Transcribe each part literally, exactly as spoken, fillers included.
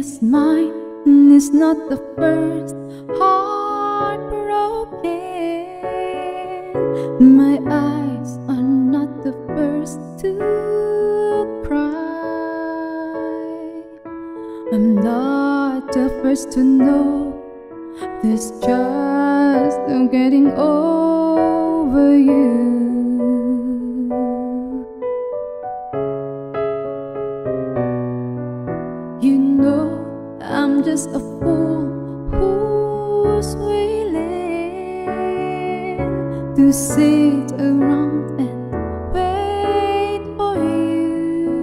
Yes, mine is not the first heart broken. My eyes are not the first to cry. I'm not the first to know there's just no getting over you. You know I'm just a fool who's willing to sit around and wait for you.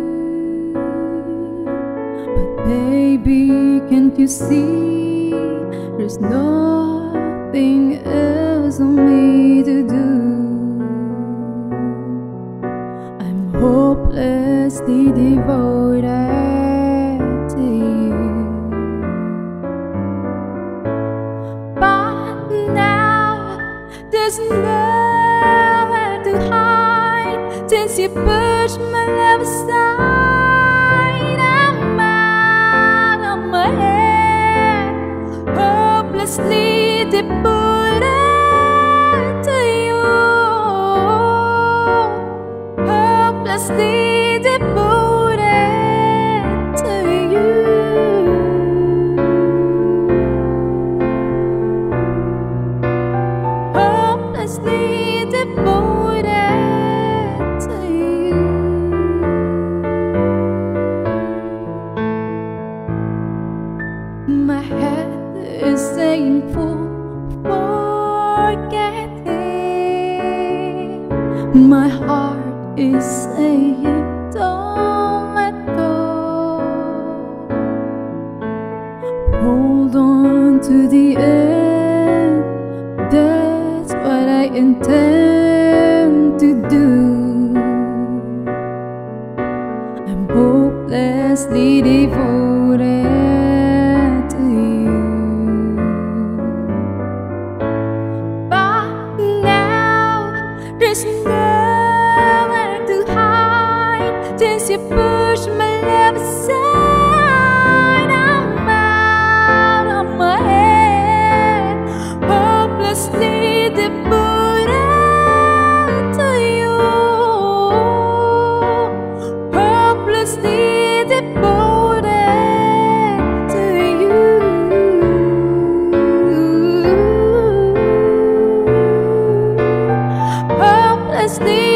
But baby, can't you see there's nothing else for me to do? I'm hopelessly devoted to you. But now there's nowhere to hide since you pushed my love aside. I'm out of my head, hopelessly devoted to you. Hopelessly devoted to you. Hopelessly devoted to you. My head is saying full, forget him. My heart is saying don't let go. Hold on to the end, that's what I intend to do. I'm hopelessly devoted to you. But now there's nowhere to hide since you pushed my love aside. I'm out of my head, hopelessly devoted to you. Hopelessly devoted to you. Hopelessly